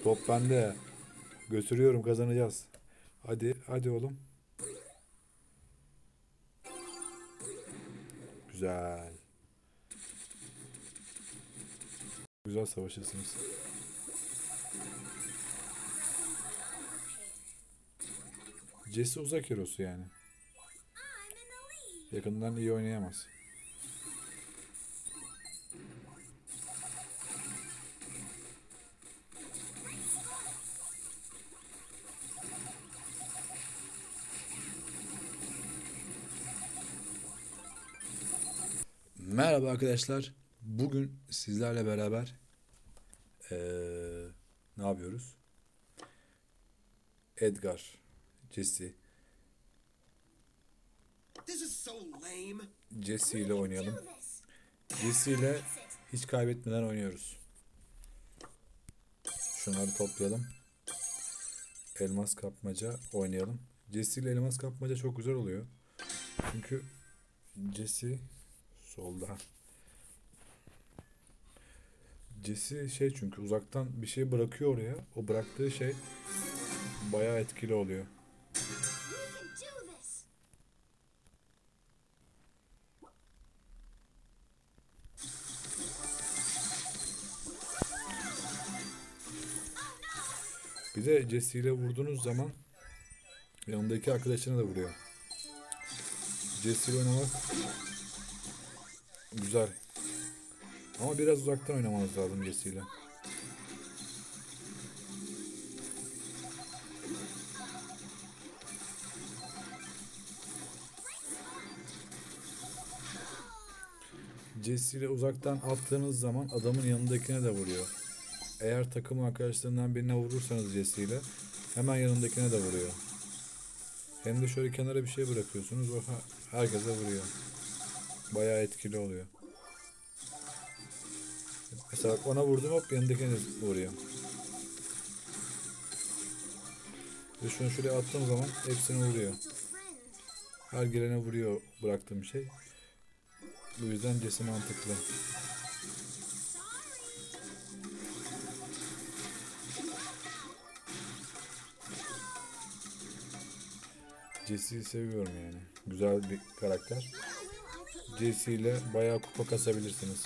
Top bende. Götürüyorum, kazanacağız. Hadi hadi oğlum. Güzel. Güzel savaşırsınız. Jesse uzak hero'su yani. Yakından iyi oynayamaz. Merhaba arkadaşlar. Bugün sizlerle beraber ne yapıyoruz? Edgar, Jesse, Jesse ile oynayalım. Jesse ile hiç kaybetmeden oynuyoruz. Şunları toplayalım. Elmas kapmaca oynayalım. Jesse ile elmas kapmaca çok güzel oluyor. Çünkü Jesse solda. Jesse çünkü uzaktan bir şey bırakıyor oraya. O bıraktığı şey bayağı etkili oluyor. Bir de Jesse ile vurduğunuz zaman yanındaki arkadaşına da vuruyor. Jesse ile oynamak güzel. Ama biraz uzaktan oynamanız lazım Jesse ile. Jesse ile uzaktan attığınız zaman adamın yanındakine de vuruyor. Eğer takım arkadaşlarından birine vurursanız Jesse ile hemen yanındakine de vuruyor. Hem de şöyle kenara bir şey bırakıyorsunuz, o herkese vuruyor. Bayağı etkili oluyor. Mesela ona vurdum, hop yanındakine vuruyor. Ve şunu şuraya attığım zaman hepsini vuruyor. Her gelene vuruyor bıraktığım şey. Bu yüzden Jesse mantıklı. Jesse'yi seviyorum yani. Güzel bir karakter. Jesse ile bayağı kupa kasabilirsiniz.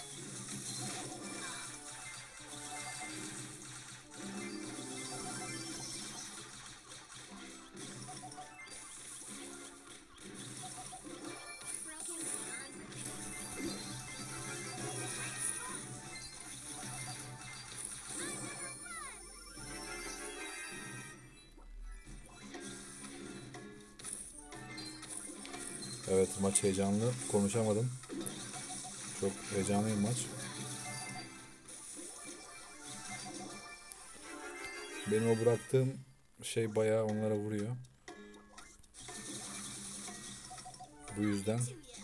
Evet, maç heyecanlı. Konuşamadım. Çok heyecanlı bir maç. Benim o bıraktığım şey bayağı onlara vuruyor. Bu yüzden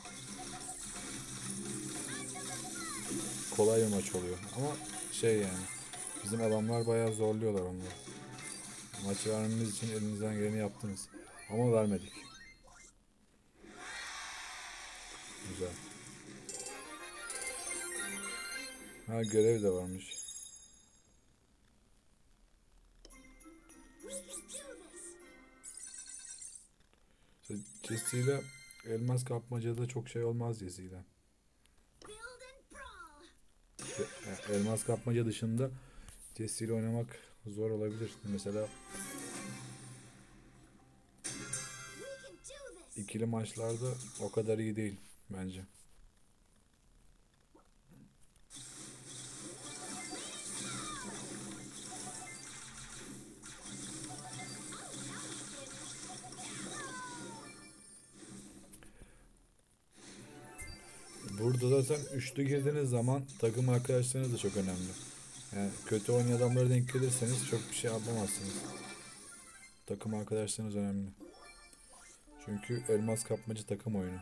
kolay bir maç oluyor. Ama yani bizim adamlar bayağı zorluyorlar onları. Maçı vermemiz için elinizden geleni yaptınız. Ama vermedik. Güzel. Ha, görev de varmış. Jesse ile elmas kapmacada çok şey olmaz Jesse ile. Elmas kapmaca dışında Jesse ile oynamak zor olabilir. Mesela ikili maçlarda o kadar iyi değil bence. Burada zaten üçlü girdiğiniz zaman takım arkadaşlarınız da çok önemli. Yani kötü oynayan adamlara denk gelirseniz çok bir şey yapamazsınız. Takım arkadaşlarınız önemli. Çünkü elmas kapmacı takım oyunu.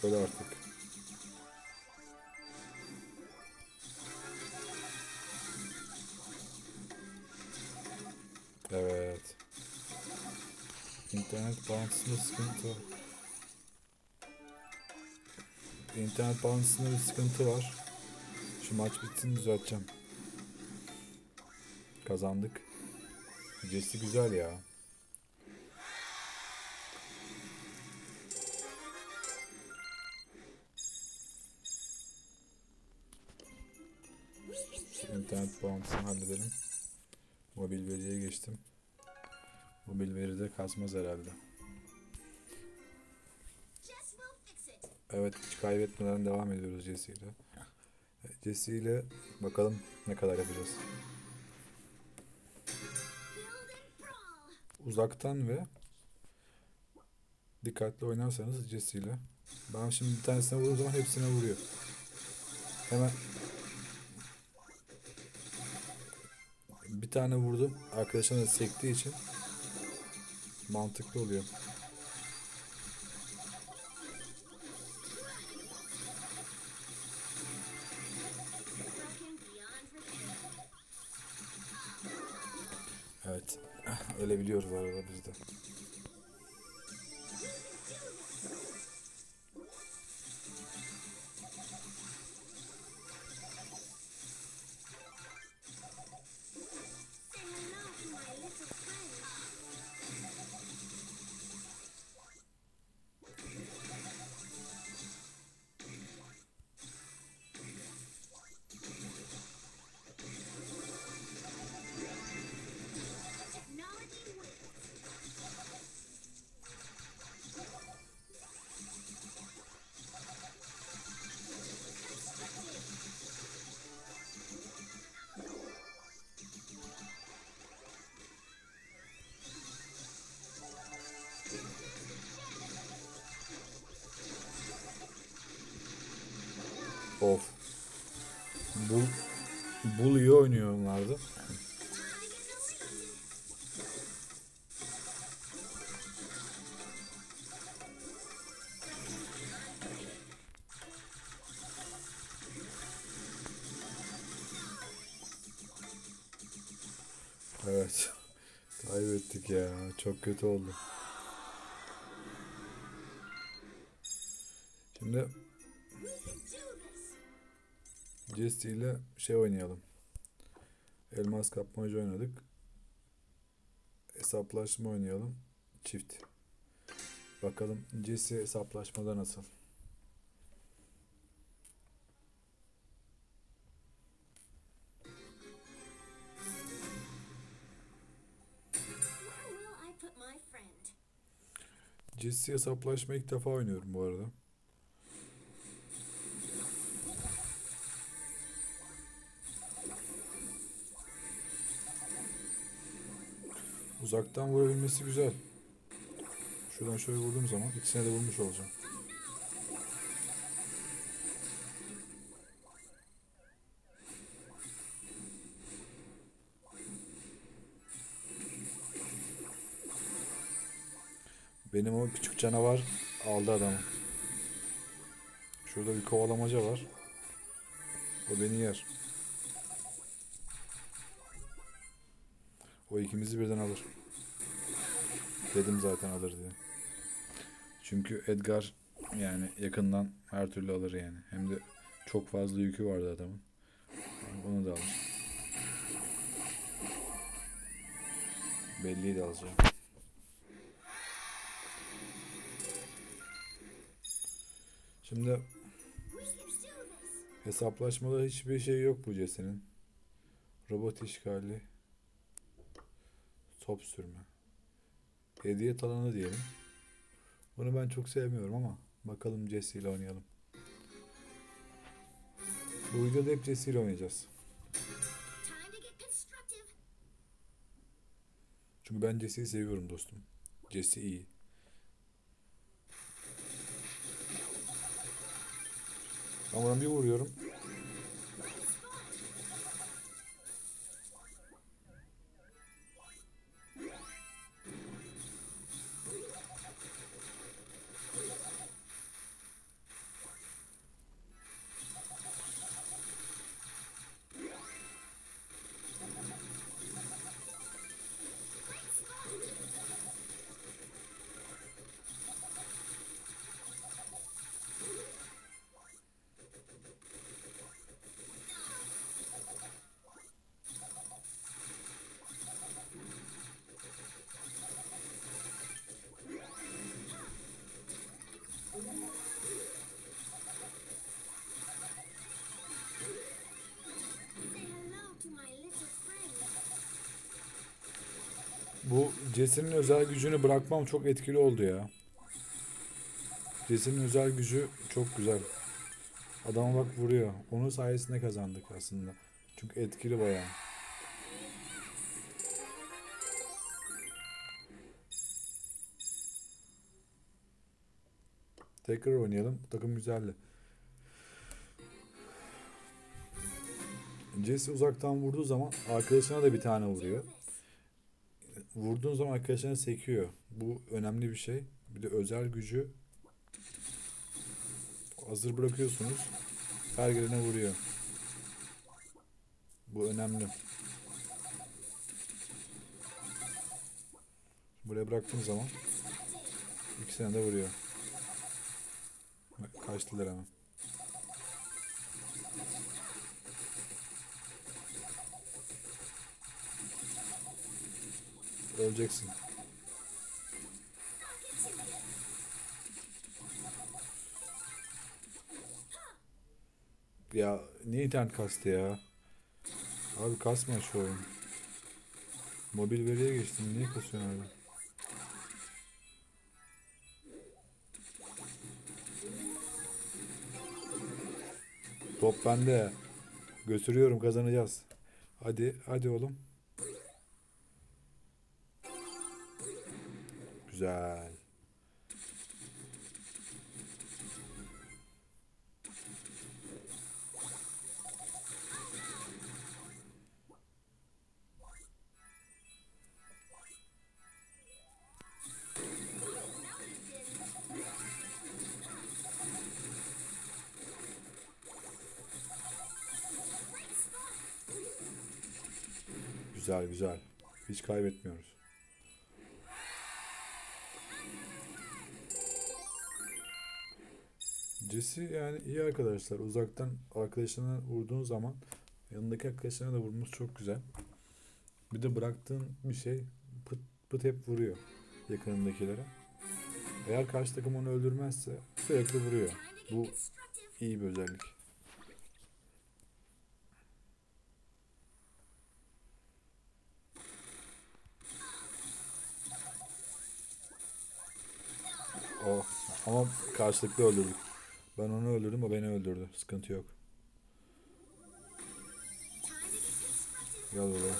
Öl artık. Evet. İnternet bağlantısında sıkıntı var. İnternet bağlantısında bir sıkıntı var. Şu maç bitsin düzelteceğim. Kazandık. Jesse güzel ya. Şu internet bağlantısını halledelim. Mobil veriye geçtim. Mobil veride kasmaz herhalde. Evet, hiç kaybetmeden devam ediyoruz Jesse ile. Jesse ile bakalım ne kadar yapacağız. Uzaktan ve dikkatli oynarsanız Jesse ile. Ben şimdi bir tanesine vurduğum zaman hepsine vuruyor. Hemen bir tane vurdum. Arkadaşına da sektiği için mantıklı oluyor. Evet. Öyle biliyoruz arada biz de. Of. Bul iyi oynuyor onlarda. Evet. Kaybettik ya. Çok kötü oldu. Şimdi Jesse ile şey oynayalım. Elmas kapmaca oynadık. Hesaplaşma oynayalım. Çift. Bakalım Jesse hesaplaşmada nasıl? Jesse hesaplaşma ilk defa oynuyorum bu arada. Uzaktan vurabilmesi güzel. Şuradan şöyle vurduğum zaman ikisine de vurmuş olacağım. Benim o küçük canavar aldı adamı. Şurada bir kovalamaca var. O beni yer. O ikimizi birden alır. Dedim zaten alır diye. Çünkü Edgar yani yakından her türlü alır yani. Hem de çok fazla yükü vardı adamın. Onu da alır. Belliydi alacağı. Şimdi hesaplaşmada hiçbir şey yok bu Jesse'nin. Robot işgali. Top sürme. Hediye talanı diyelim. Bunu ben çok sevmiyorum ama bakalım Jesse ile oynayalım. Bu videoda hep Jesse ile oynayacağız. Çünkü ben Jesse'yi seviyorum dostum. Jesse iyi. Ama bir vuruyorum. Bu Jesse'nin özel gücünü bırakmam çok etkili oldu ya. Jesse'nin özel gücü çok güzel. Adama bak vuruyor. Onun sayesinde kazandık aslında. Çünkü etkili bayağı. Tekrar oynayalım. Takım güzeldi. Jesse uzaktan vurduğu zaman arkadaşına da bir tane vuruyor. Vurduğun zaman arkadaşına sekiyor. Bu önemli bir şey. Bir de özel gücü hazır bırakıyorsunuz. Her gelene vuruyor. Bu önemli. Buraya bıraktığım zaman ikisine de vuruyor. Kaçtılar hemen. Öleceksin. Ya niye internet kastı ya? Abi kasma şu oyun. Mobil veriye geçtim. Niye kasıyorsun abi? Top bende. Götürüyorum, kazanacağız. Hadi hadi oğlum. Güzel. Güzel güzel. Hiç kaybetmiyoruz. Jesse yani iyi arkadaşlar. Uzaktan arkadaşına vurduğun zaman yanındaki arkadaşına da vurması çok güzel. Bir de bıraktığın bir şey pıt pıt hep vuruyor yakınındakilere. Eğer karşı takım onu öldürmezse sürekli vuruyor. Bu iyi bir özellik. Oh. Ama karşılıklı öldürdük. Ben onu öldürdüm, o beni öldürdü. Sıkıntı yok. Gel buraya.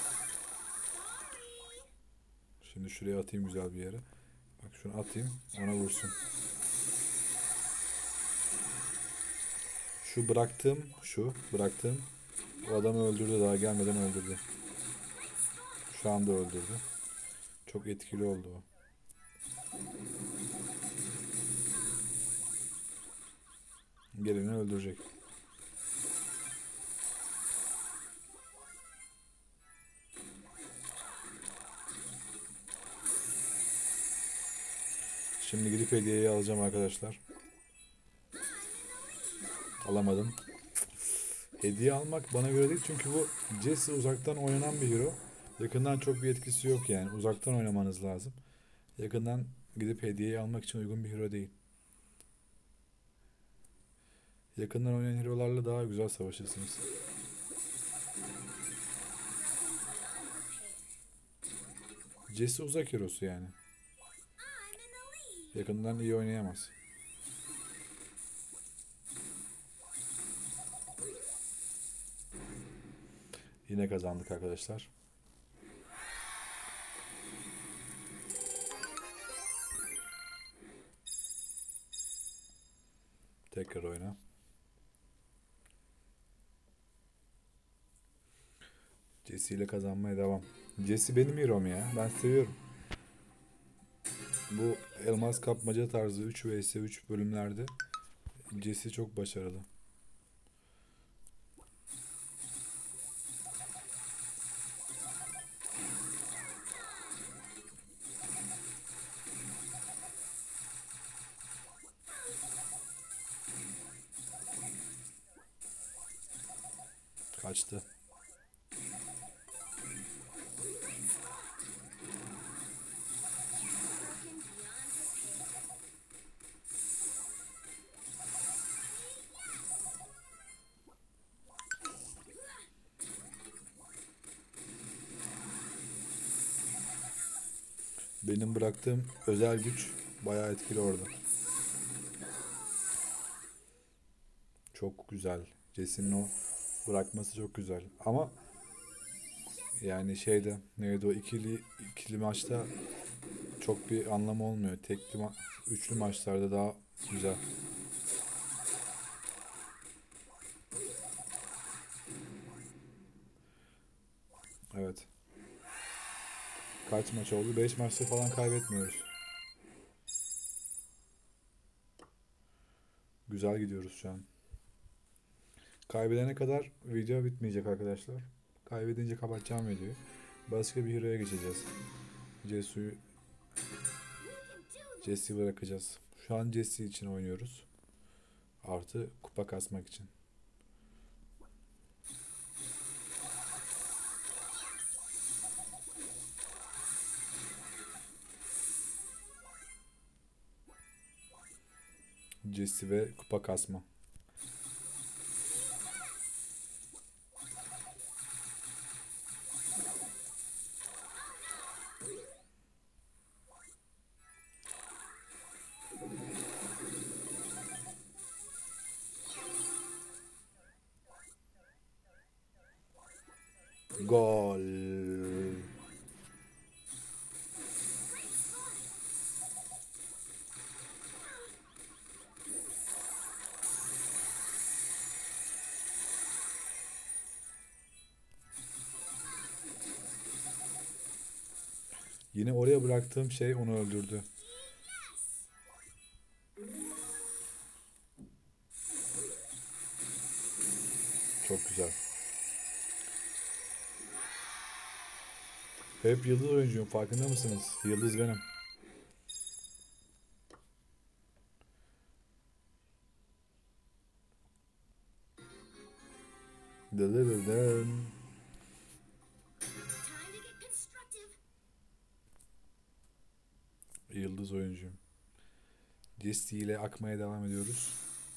Şimdi şuraya atayım güzel bir yere. Bak şunu atayım, ona vursun. Şu bıraktığım o adamı öldürdü, daha gelmeden öldürdü. Şu anda öldürdü. Çok etkili oldu o. Geleni öldürecek. Şimdi gidip hediyeyi alacağım arkadaşlar. Alamadım. Hediye almak bana göre değil çünkü bu Jesse uzaktan oynanan bir hero. Yakından çok bir etkisi yok yani. Uzaktan oynamanız lazım. Yakından gidip hediyeyi almak için uygun bir hero değil. Yakından oynayan hero'larla daha güzel savaşırsınız. Jesse uzak hero'su yani. Yakından iyi oynayamaz. Yine kazandık arkadaşlar. Tekrar oyna. Jesse ile kazanmaya devam. Jesse benim hero'm ya. Ben seviyorum. Bu elmas kapmaca tarzı 3 vs 3 bölümlerde Jesse çok başarılı. Kaçtı. Benim bıraktığım özel güç bayağı etkili orada. Çok güzel. Jesse'nin o bırakması çok güzel. Ama yani şeyde neydi o ikili maçta çok bir anlamı olmuyor. Üçlü maçlarda daha güzel. Evet. Kaç maç oldu? 5 maçta falan kaybetmiyoruz. Güzel gidiyoruz şu an. Kaybedene kadar video bitmeyecek arkadaşlar. Kaybedince kapatacağım videoyu. Başka bir hero'ya geçeceğiz. Jesse'yi Jesse'yi bırakacağız. Şu an Jesse için oynuyoruz. Artı kupa kasmak için. Jesse ve kupa kasma. Gol. Yine oraya bıraktığım şey onu öldürdü. Çok güzel. Hep yıldız oyuncuyum, farkında mısınız? Yıldız benim. Dırırırın. Yıldız oyuncuyum. Jesse ile akmaya devam ediyoruz.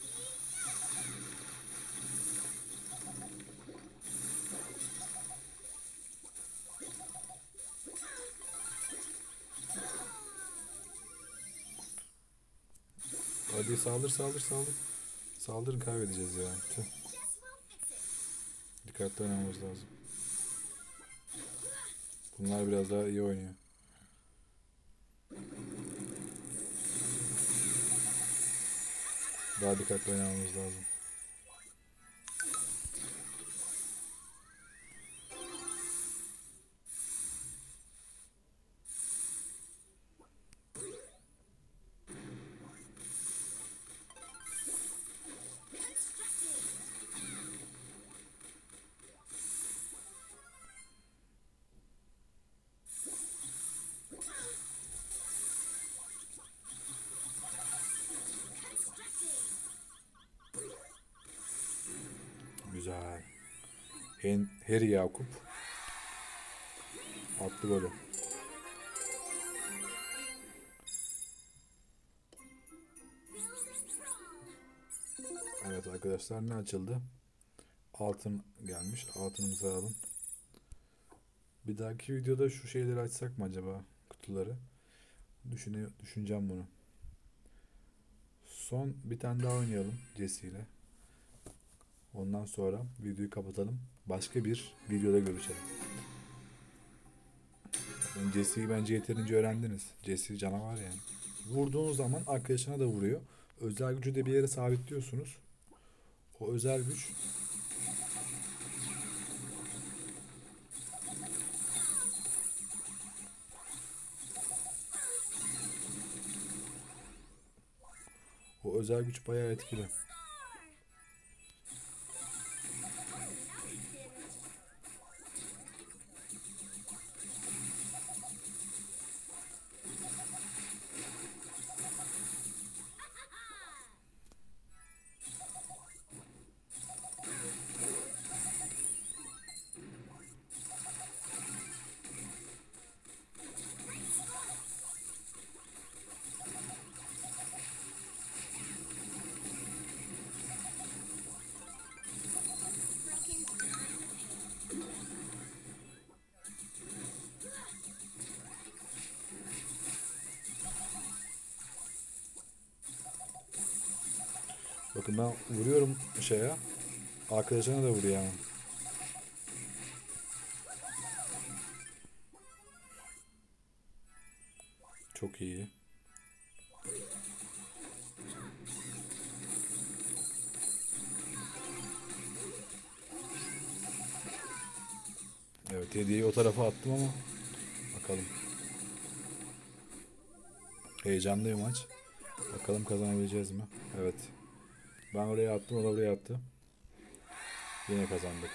Hadi saldır saldır saldır. Saldırın, kaybedeceğiz ya. Tüh. Dikkatli oynamamız lazım. Bunlar biraz daha iyi oynuyor. Daha dikkatli oynamamız lazım. Güzel. Harry Yakup attı golü. Evet arkadaşlar, ne açıldı? Altın gelmiş. Altınımızı alalım. Bir dahaki videoda şu şeyleri açsak mı acaba? Kutuları. Düşüneceğim bunu. Son bir tane daha oynayalım Jesse ile. Ondan sonra videoyu kapatalım. Başka bir videoda görüşelim. Yani Jesse'yi bence yeterince öğrendiniz. Jesse canavar yani. Vurduğunuz zaman arkadaşına da vuruyor. Özel gücü de bir yere sabitliyorsunuz. O özel güç bayağı etkili. Bakın ben vuruyorum şeye. Arkadaşına da vuruyor ama. Çok iyi. Evet, hediyeyi o tarafa attım ama bakalım. Heyecanlı bir maç. Bakalım kazanabileceğiz mi? Evet. Ben oraya attım, o da oraya attı. Yine kazandık.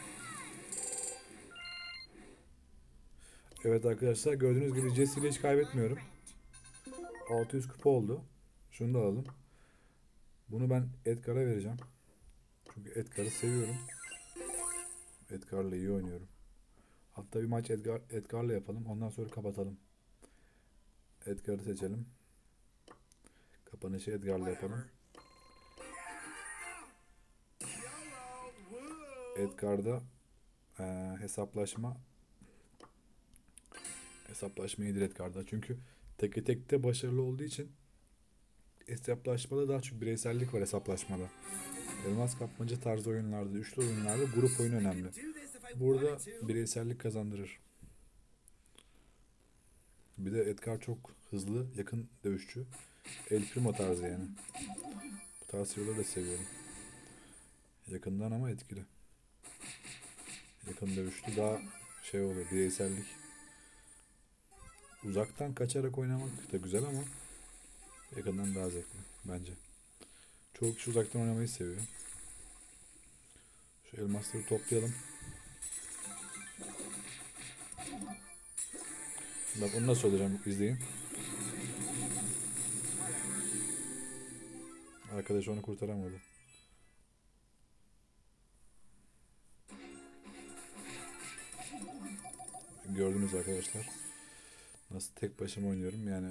Evet arkadaşlar, gördüğünüz gibi Jesse ile hiç kaybetmiyorum. 600 kupa oldu. Şunu da alalım. Bunu ben Edgar'a vereceğim. Çünkü Edgar'ı seviyorum. Edgar'la iyi oynuyorum. Hatta bir maç Edgar'la yapalım. Ondan sonra kapatalım. Edgar'ı seçelim. Kapanışı Edgar'la yapalım. Edgar'da hesaplaşma iyidir Edgar'da. Çünkü teke tekte başarılı olduğu için hesaplaşmada daha çok bireysellik var hesaplaşmada. Elmas kapmaca tarzı oyunlarda, üçlü oyunlarda grup oyunu önemli. Burada bireysellik kazandırır. Bir de Edgar çok hızlı, yakın dövüşçü. El Primo tarzı yani. Bu tarz hero'ları da seviyorum. Yakından ama etkili. Yakın dövüşlü daha şey oluyor, bireysellik. Uzaktan kaçarak oynamak da güzel ama yakından daha zevkli bence. Çoğu kişi uzaktan oynamayı seviyor. Şu elmasları toplayalım. Bak onu nasıl olacağım izleyin. Arkadaş onu kurtaramadı. Gördünüz arkadaşlar. Nasıl tek başıma oynuyorum yani.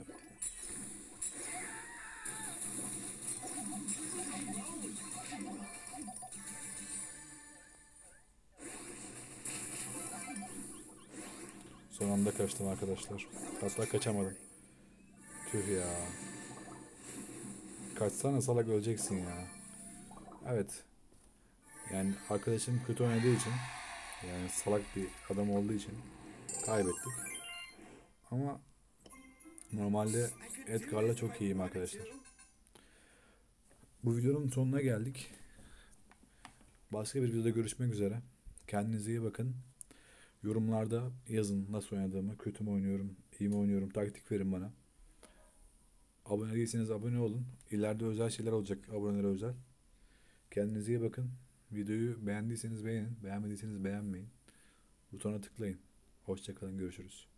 Son anda kaçtım arkadaşlar. Hatta kaçamadım. Tüh ya. Kaçsana salak, öleceksin ya. Evet. Yani arkadaşım kötü oynadığı için, yani salak bir adam olduğu için kaybettik. Ama normalde Edgar'la çok iyiyim arkadaşlar. Bu videonun sonuna geldik. Başka bir videoda görüşmek üzere. Kendinize iyi bakın. Yorumlarda yazın nasıl oynadığımı, kötü mü oynuyorum, iyi mi oynuyorum, taktik verin bana. Abone değilseniz abone olun. İleride özel şeyler olacak abonelere özel. Kendinize iyi bakın. Videoyu beğendiyseniz beğenin, beğenmediyseniz beğenmeyin. Butona tıklayın. Hoşça kalın, görüşürüz.